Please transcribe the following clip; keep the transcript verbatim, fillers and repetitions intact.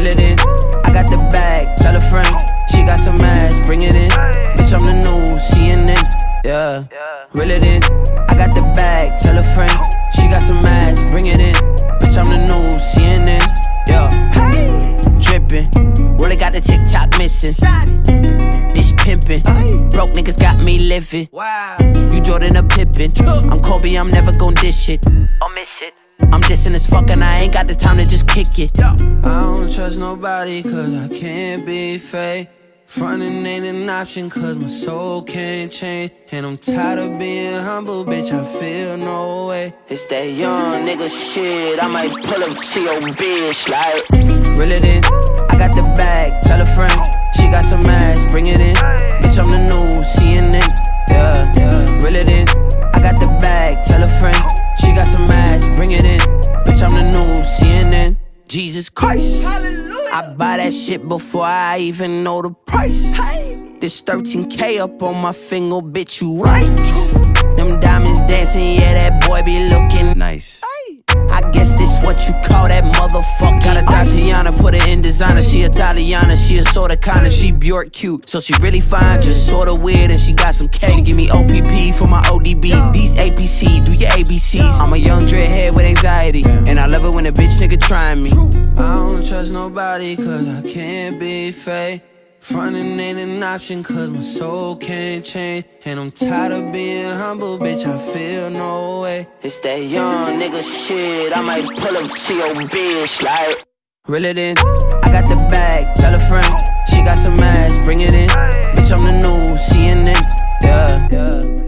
it in. I got the bag, tell a friend. She got some ass, bring it in. Bitch, I'm the new C N N. Yeah, reel it in. I got the bag, tell a friend. She got some ass, bring it in. Bitch, I'm the new C N N. Yeah, drippin'. Really got the TikTok missing. This pimpin'. Broke niggas got me living. Wow. You Jordan or Pippin. I'm Kobe, I'm never gon' dish it. I'll miss it. I'm dissing as fuck and I ain't got the time to just kick it. I don't trust nobody cause I can't be fake. Frontin' ain't an option cause my soul can't change. And I'm tired of being humble, bitch, I feel no way. It's that young nigga shit, I might pull up to your bitch like reel it in, I got the bag, tell a friend. She got some ass, bring it in. Bitch, I'm the new C N N. Yeah, yeah, reel it in, I got the bag, tell a friend. She got some ass, bring it in. Bitch, I'm the new C N N. Jesus Christ, hallelujah. I buy that shit before I even know the price. Hey. This thirteen K up on my finger, bitch, you right. Them diamonds dancing, yeah, that boy be looking nice. I guess this what you call that motherfucker. Got a Tatiana, put her in designer. She Italiana, she a sorta kinda. She Bjork cute, so she really fine, just sorta weird. And she got some K. She give me O P P for my O D B. These A P C, do your A B Cs. I'm a young dreadhead with anxiety, and I love it when a bitch nigga trying me. I don't trust nobody cause I can't be fake. Frontin' ain't an option cause my soul can't change. And I'm tired of being humble, bitch, I feel no way. It's that young nigga shit, I might pull up to your bitch like reel it in, I got the bag, tell a friend. She got some ass, bring it in. Bitch, I'm the new C N N. Yeah, yeah.